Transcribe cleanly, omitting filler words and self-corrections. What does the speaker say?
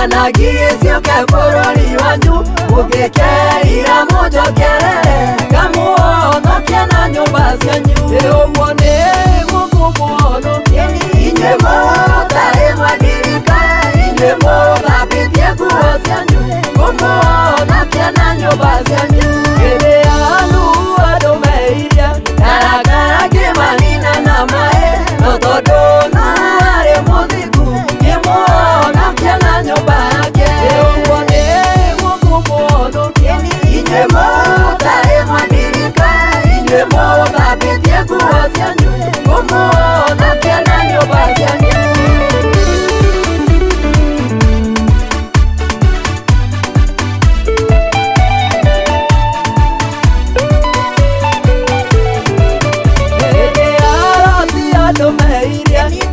Anagicio que furori wanyu Ugekeira mujokerere Ngumuhonokia na nyumba cianyu Eumone Ngumuhonokia Inye mutae madirika Inye muthabitie nguo cianyu Ngumuhonokia na nyumba cianyu Hĩndĩ ya Nuhu andũ meirie Ngaragara kĩmanina na mae No tondũ Nuhu arĩ mũthingu Ngĩmuhonokia na nyũmba yake Ũguo nĩguo ngũmuhonokia Inyuĩ mũtarĩ madirika Inyuĩ mũthambĩtie nguo cianyu Ngũmuhonokia na nyũmba cianyu Hĩndĩ ya Loti andũ meirie